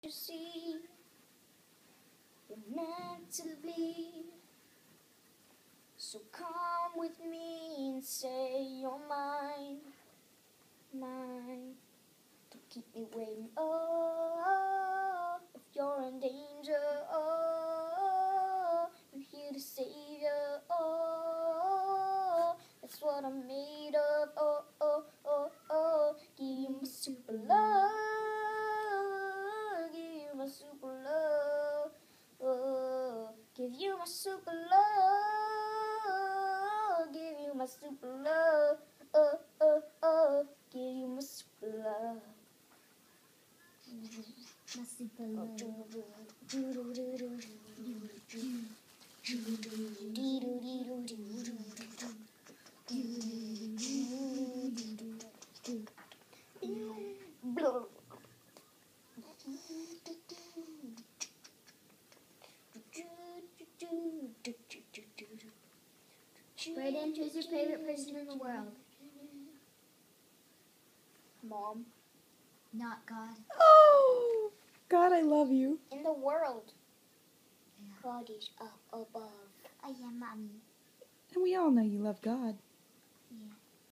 You see, we're meant to be. So come with me and say you're mine, mine. Don't keep me waiting, oh, if you're in danger, oh, I'm here to save you, oh, that's what I'm made of, oh, oh, oh, oh, give you my super love, give you my super love, oh, give you my super love, give you my super love, oh, oh, oh, give you my super love. My super love. Braden, who's your favorite person in the world? Mom. Not God. Oh, God, I love you. In the world. Yeah. God is up above. I am Mommy. And we all know you love God. Yeah.